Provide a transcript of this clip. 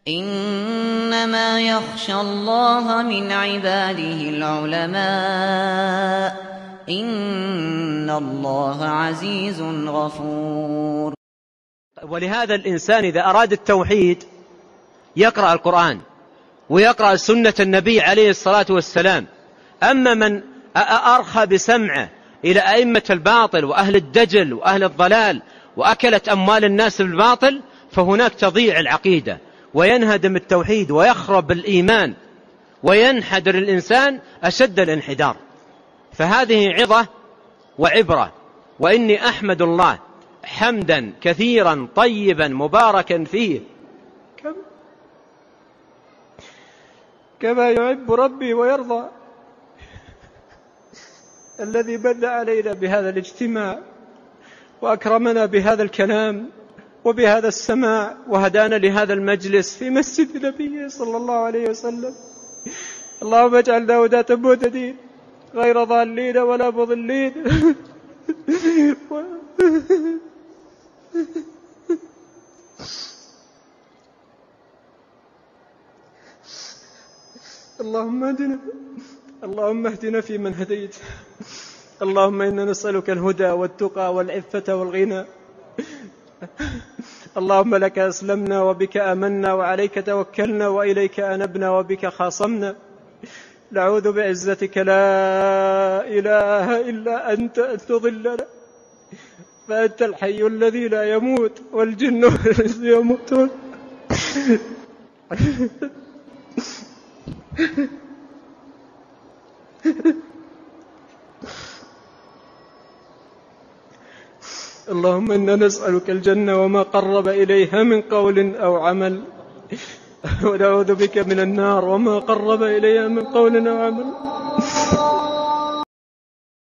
إنما يخشى الله من عباده العلماء إن الله عزيز غفور. ولهذا الإنسان إذا أراد التوحيد يقرأ القرآن ويقرأ سنة النبي عليه الصلاة والسلام. أما من أرخى بسمعه إلى أئمة الباطل وأهل الدجل وأهل الضلال وأكلت أموال الناس بالباطل، فهناك تضيع العقيدة وينهدم التوحيد ويخرب الإيمان وينحدر الإنسان أشد الانحدار. فهذه عظة وعبرة، وإني أحمد الله حمدا كثيرا طيبا مباركا فيه كما يحب ربي ويرضى، الذي من علينا بهذا الاجتماع وأكرمنا بهذا الكلام وبهذا السماع وهدانا لهذا المجلس في مسجد نبيه صلى الله عليه وسلم. اللهم اجعلنا هداة مهتدين غير ضالين ولا مضلين. اللهم اهدنا فيمن هديت. اللهم إنا نسألك الهدى والتقى والعفة والغنى. اللهم لك أسلمنا وبك آمنا وعليك توكلنا وإليك أنبنا وبك خاصمنا. نعوذ بعزتك لا إله إلا أنت أن تضلنا، فأنت الحي الذي لا يموت والجن والإنس يموتون. اللهم إنا نسألك الجنة وما قرب إليها من قول أو عمل، ونعوذ بك من النار وما قرب إليها من قول أو عمل.